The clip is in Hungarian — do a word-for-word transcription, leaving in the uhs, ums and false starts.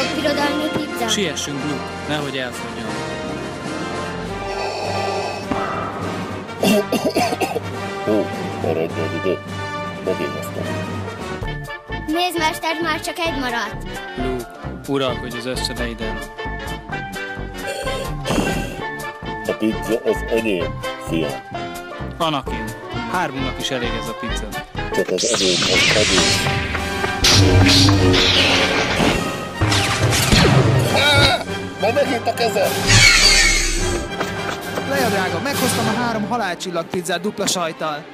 legjobb birodalmi pizza. Siessünk, Luke, nehogy elfogjon. Ó, maradjon ide. Megéheztem. Nézd, mester, már csak egy maradt. Luke, uralkodj az összedeiden. A pizza az enyém, fiam. Anakin, hármunknak is elég ez a pizza. Csak az enyém, az enyém. Már megint a kezem! Leja drága, meghoztam a három halálcsillag pizzát dupla sajttal.